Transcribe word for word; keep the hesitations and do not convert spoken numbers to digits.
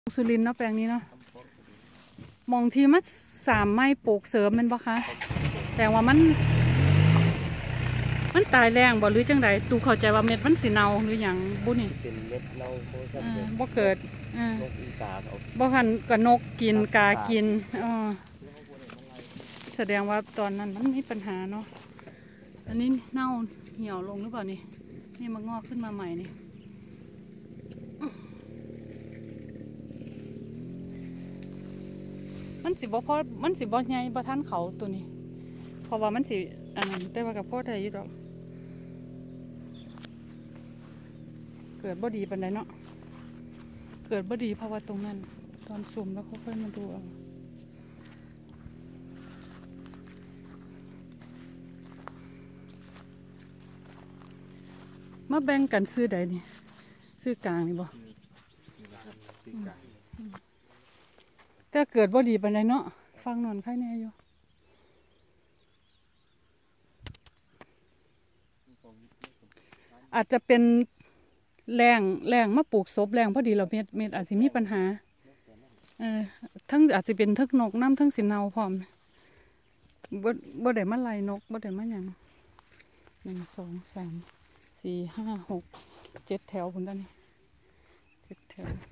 สุรินทร์เนาะแปลงนี้เนาะมองที่มันสามไม้ปลูกเสริมมันบ่คะแต่ว่ามันมันตายแรงบ่หรือจังใดตูเข้าใจว่าเม็ดมันสีเนาหรืออย่างบุนี่เป็นเม็ดเน่าบ่เกิดบ่หันกับนกกินกากินอ๋อแสดงว่าตอนนั้นมันมีปัญหาเนาะอันนี้เน่าเหี่ยวลงหรือเปล่านี่นี่มันงอกขึ้นมาใหม่นี่มันสิบ่พอมันสิบ่ใหญ่บ่ทันเขาตัวนี้เพราะว่ามันสิอันนั้นแต่ว่ากับพ่อไทยอยู่ดอกเกิดบ่ดีปานใดเนาะเกิดบ่ดีเพราะว่าตรงนั้นตอนสุ่มแล้วค่อยๆมาดูเอามาแบ่งกันซื้อใดนี่ซื้อกลางนี่บ่แต่เกิดบ่ดีปานใดเนาะฟังนอนไข่แน่อยู่อาจจะเป็นแรงแรงมาปลูกศพแรงพอดีเราเม็ดเม็ดอาจจะมีปัญหาเออทั้งอาจจะเป็นทั้งนกน้ำทั้งสินเนาพร้อมบ่บ่ได้มาไล่นกบ่ได้มาหยังหนึ่งสองสามสี่ห้าหกเจ็ดแถวพุ่นด้านนี้เจ็ดแถว